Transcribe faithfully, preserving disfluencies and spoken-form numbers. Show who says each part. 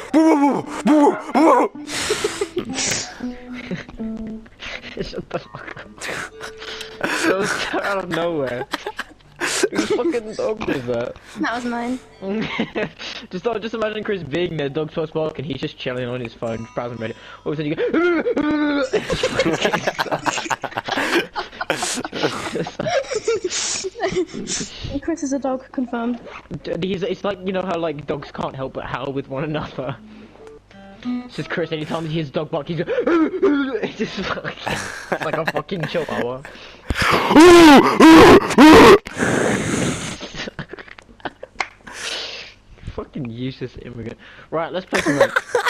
Speaker 1: Shut the fuck up. That was out of nowhere. Whose fucking dog was that?
Speaker 2: That was mine.
Speaker 1: just just imagine Chris being there, dog's first bark, and he's just chilling on his phone, browsing Reddit. All of a sudden you
Speaker 2: go. Chris is a dog, confirmed.
Speaker 1: He's, it's like, you know how like dogs can't help but howl with one another. It's just Chris, anytime he hears a dog bark, he's just, it's just like, it's like a fucking chihuahua. Fucking useless immigrant. Right, let's play some.